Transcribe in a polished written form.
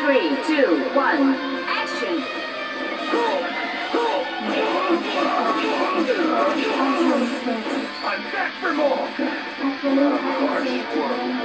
3, 2, 1, action! I'm back for more! Harsh work.